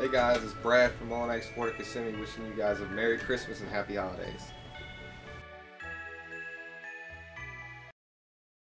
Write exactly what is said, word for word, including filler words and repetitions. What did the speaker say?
Hey guys, it's Brad from All Night Sport at Kissimmee wishing you guys a Merry Christmas and Happy Holidays.